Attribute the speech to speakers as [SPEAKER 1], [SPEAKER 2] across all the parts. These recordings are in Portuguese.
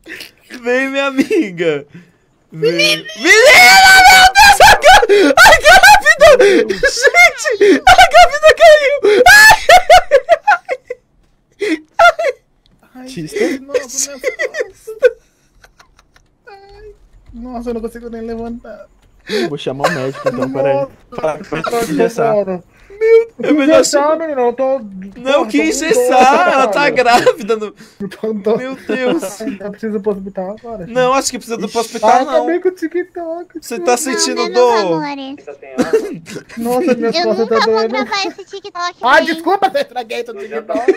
[SPEAKER 1] Vem, minha amiga. Menina, meu Deus, a grávida! Gente, a grávida caiu!
[SPEAKER 2] Ai, nossa, nossa, eu não consigo nem levantar.
[SPEAKER 3] Vou chamar o médico então, peraí.
[SPEAKER 1] É melhor
[SPEAKER 2] menina, eu tô...
[SPEAKER 1] Não, que engessar, ela tá grávida. Meu Deus.
[SPEAKER 2] Eu preciso ir pro hospital agora.
[SPEAKER 1] Não, acho que precisa do hospital, não.
[SPEAKER 2] Acabei com o TikTok.
[SPEAKER 1] Você tá sentindo
[SPEAKER 4] Não,
[SPEAKER 1] dor?
[SPEAKER 4] amores.
[SPEAKER 2] Nossa, minhas
[SPEAKER 4] Eu
[SPEAKER 2] costas tá
[SPEAKER 4] nunca vou
[SPEAKER 2] doendo.
[SPEAKER 4] gravar esse TikTok.
[SPEAKER 2] Ai,
[SPEAKER 4] bem.
[SPEAKER 2] desculpa, eu estraguei todo o TikTok.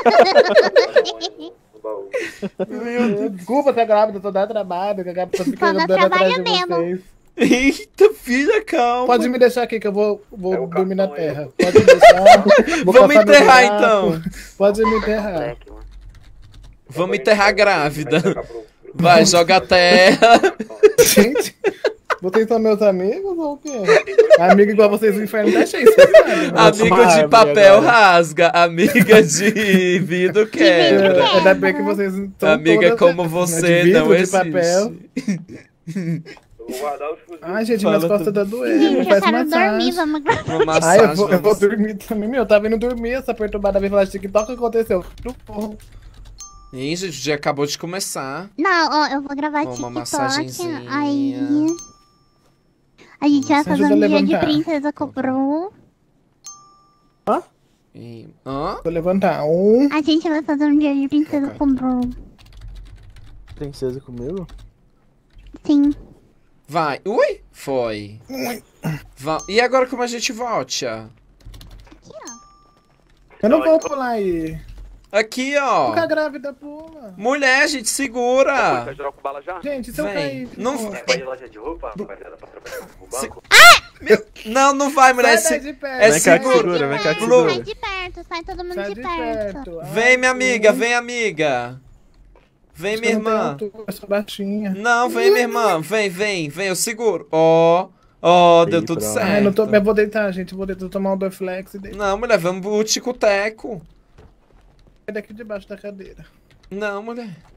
[SPEAKER 2] Desculpa ser grávida, tô dando trabalho, que a Gabi tá
[SPEAKER 4] Só
[SPEAKER 2] ficando
[SPEAKER 4] dá
[SPEAKER 2] dando atrás de
[SPEAKER 4] trabalho mesmo.
[SPEAKER 2] vocês.
[SPEAKER 1] Eita, filha, calma.
[SPEAKER 2] Pode me deixar aqui que eu vou dormir na terra. Pode me deixar.
[SPEAKER 1] Vamos enterrar então.
[SPEAKER 2] Pode me enterrar.
[SPEAKER 1] Vamos enterrar a grávida. Vai, joga a terra.
[SPEAKER 2] Gente, vocês são meus amigos ou o quê? Amigo igual vocês do inferno tá cheio, vocês sabem, né?
[SPEAKER 1] Amigo de papel rasga, amiga de vidro quebra.
[SPEAKER 2] Ainda bem que vocês são
[SPEAKER 1] Amiga
[SPEAKER 2] todas,
[SPEAKER 1] como
[SPEAKER 2] né,
[SPEAKER 1] você
[SPEAKER 2] de vidro,
[SPEAKER 1] não
[SPEAKER 2] de
[SPEAKER 1] existe.
[SPEAKER 2] papel. Ai, gente, minhas costas tá doendo.
[SPEAKER 4] Gente, eu
[SPEAKER 2] Faz
[SPEAKER 4] quero dormir,
[SPEAKER 2] massagem.
[SPEAKER 4] vamos gravar.
[SPEAKER 1] Uma
[SPEAKER 2] Ai,
[SPEAKER 1] massagem.
[SPEAKER 2] eu vou dormir também. Meu, eu tava indo dormir, essa perturbada veio falar de TikTok, o que aconteceu?
[SPEAKER 1] Ih, gente, o dia acabou de começar.
[SPEAKER 4] Não, ó, eu vou gravar
[SPEAKER 1] Uma
[SPEAKER 4] TikTok.
[SPEAKER 1] massagenzinha.
[SPEAKER 4] Aí. A gente vai
[SPEAKER 2] Você
[SPEAKER 4] fazer
[SPEAKER 2] ajuda
[SPEAKER 4] um
[SPEAKER 2] a
[SPEAKER 4] dia de
[SPEAKER 2] levantar.
[SPEAKER 4] princesa cobrou.
[SPEAKER 1] Hã?
[SPEAKER 2] Vou levantar. Um.
[SPEAKER 4] A gente vai fazer um dia de princesa cobrou.
[SPEAKER 3] Princesa comigo?
[SPEAKER 4] Sim.
[SPEAKER 1] Vai. Ui, foi. E agora como a gente volta?
[SPEAKER 4] Aqui, ó.
[SPEAKER 2] Eu não vou pular aí.
[SPEAKER 1] Aqui, ó.
[SPEAKER 2] Fica grávida, pula.
[SPEAKER 1] Mulher, gente, segura.
[SPEAKER 5] Vai jogar com bala já?
[SPEAKER 2] Gente, se eu
[SPEAKER 1] Vem.
[SPEAKER 2] cair...
[SPEAKER 1] Não
[SPEAKER 2] pô,
[SPEAKER 5] Vai de loja de roupa, rapaziada, pra trabalhar no banco.
[SPEAKER 1] Não, não vai, mulher.
[SPEAKER 2] Sai daí de perto.
[SPEAKER 1] É
[SPEAKER 3] Vem cá que
[SPEAKER 1] seguro.
[SPEAKER 3] segura, vem cá que
[SPEAKER 1] Blue.
[SPEAKER 3] segura.
[SPEAKER 4] Sai de perto, sai todo mundo
[SPEAKER 2] Sai
[SPEAKER 4] de perto.
[SPEAKER 1] Vem, minha amiga, vem, amiga. Vem,
[SPEAKER 2] Acho que
[SPEAKER 1] minha
[SPEAKER 2] eu não tenho
[SPEAKER 1] irmã.
[SPEAKER 2] altura, eu sou baixinha.
[SPEAKER 1] Não, vem, minha irmã. Vem, eu seguro. Ó, deu
[SPEAKER 3] Aí,
[SPEAKER 1] tudo
[SPEAKER 3] pronto.
[SPEAKER 1] certo.
[SPEAKER 2] Ai, não tô... Eu vou deitar, gente. Eu vou deitar, tomar um Dorflex e deitar
[SPEAKER 1] Não, mulher, vamos pro tico-teco.
[SPEAKER 2] daqui debaixo da cadeira.
[SPEAKER 1] Não, mulher.